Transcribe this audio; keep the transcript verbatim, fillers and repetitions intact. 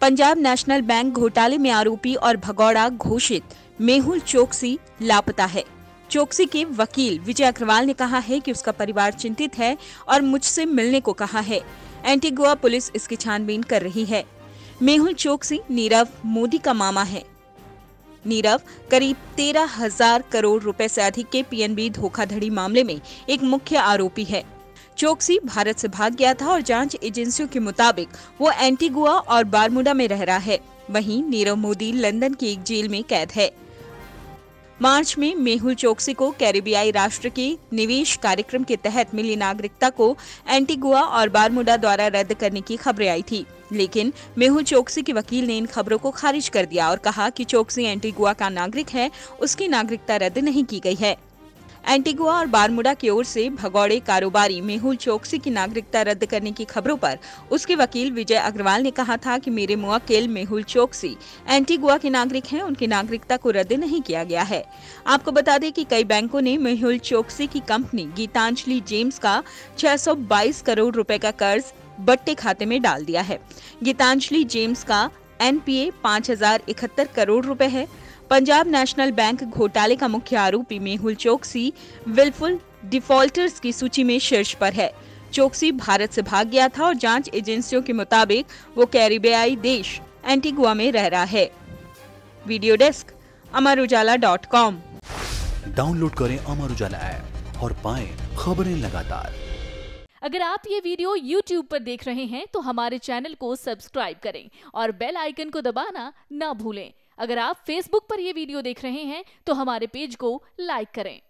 Punjab national bank घोटाले में आरोपी और भगौड़ा घोषित मेहुल चोकसी लापता है। चोकसी के वकील विजय अग्रवाल ने कहा है कि उसका परिवार चिंतित है और मुझसे मिलने को कहा है। एंटीगुआ पुलिस इसकी छानबीन कर रही है। मेहुल चोकसी नीरव मोदी का मामा है। नीरव करीब तेरह हजार करोड़ रुपए से अधिक के पीएनबी धोखाधड़ी मामले में एक मुख्य आरोपी है। चोकसी भारत से भाग गया था और जांच एजेंसियों के मुताबिक वो एंटीगुआ और बारमूडा में रह रहा है। वहीं नीरव मोदी लंदन की एक जेल में कैद है। मार्च में मेहुल चोकसी को कैरिबियाई राष्ट्र के निवेश कार्यक्रम के तहत मिली नागरिकता को एंटीगुआ और बारमूडा द्वारा रद्द करने की खबरें आई थी, लेकिन मेहुल चोकसी के वकील ने इन खबरों को खारिज कर दिया और कहा कि चोकसी एंटीगुआ का नागरिक है, उसकी नागरिकता रद्द नहीं की गई है। एंटीगुआ और बारमूडा की ओर से भगौड़े कारोबारी मेहुल चोकसी की नागरिकता रद्द करने की खबरों पर उसके वकील विजय अग्रवाल ने कहा था कि मेरे मुवक्किल मेहुल चोकसी एंटीगुआ के नागरिक हैं, उनकी नागरिकता को रद्द नहीं किया गया है। आपको बता दें कि कई बैंकों ने मेहुल चोकसी की कंपनी गीतांजलि जेम्स का छह सौ बाईस करोड़ रुपए का कर्ज बट्टे खाते में डाल दिया है। गीतांजलि जेम्स का एनपीए पाँच हजार इकहत्तर करोड़ रुपए है। पंजाब नेशनल बैंक घोटाले का मुख्य आरोपी मेहुल चोकसी विलफुल डिफॉल्टर्स की सूची में शीर्ष पर है। चोकसी भारत से भाग गया था और जांच एजेंसियों के मुताबिक वो कैरिबियाई देश एंटीगुआ में रह रहा है। Video desk Amar Ujala dot com. Download करें अमर उजाला ऐप और पाएं खबरें लगातार। अगर आप ये वीडियो यूट्यूब पर देख रहे हैं तो हमारे चैनल को सब्सक्राइब करें और बेल आइकन को दबाना ना भूलें। अगर आप फेसबुक पर यह वीडियो देख रहे हैं तो हमारे पेज को लाइक करें।